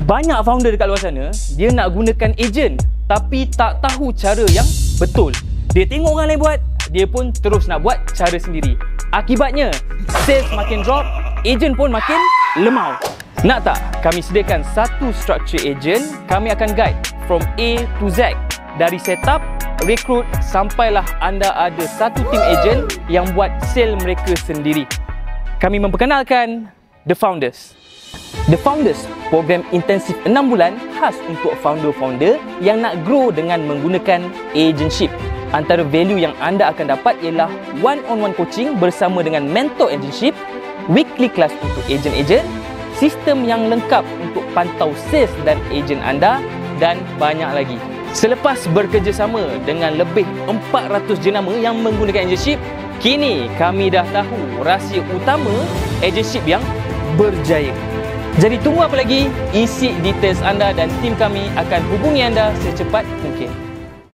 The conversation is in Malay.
Banyak founder dekat luar sana, dia nak gunakan ejen tapi tak tahu cara yang betul. Dia tengok orang lain buat, dia pun terus nak buat cara sendiri. Akibatnya, sales makin drop, ejen pun makin lemau. Nak tak kami sediakan satu struktur ejen? Kami akan guide from A to Z, dari setup, rekrut sampailah anda ada satu tim ejen yang buat sale mereka sendiri. Kami memperkenalkan The Founders. The Founders, program intensif 6 bulan khas untuk founder-founder yang nak grow dengan menggunakan agenship. Antara value yang anda akan dapat ialah one-on-one coaching bersama dengan mentor agenship, weekly class untuk ejen-ejen, sistem yang lengkap untuk pantau sales dan ejen anda dan banyak lagi. Selepas bekerjasama dengan lebih 400 jenama yang menggunakan agenship, kini kami dah tahu rahsia utama agenship yang berjaya. Jadi tunggu apa lagi? Isi details anda dan tim kami akan hubungi anda secepat mungkin.